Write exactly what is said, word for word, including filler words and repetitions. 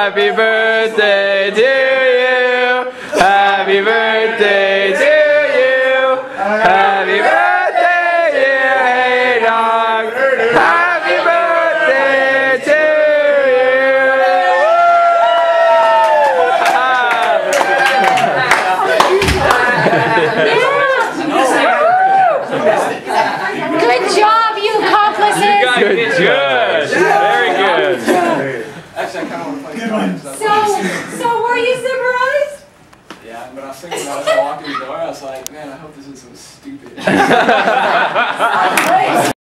Happy birthday to you. Happy birthday to you. Happy birthday, dear Hay-Dog. Happy birthday to Good job, you accomplices! You guys did good. Very good. Actually, I kind of want to play Good one. So, so were you surprised? Yeah, but I was thinking when I was walking the door, I was like, man, I hope this isn't so stupid.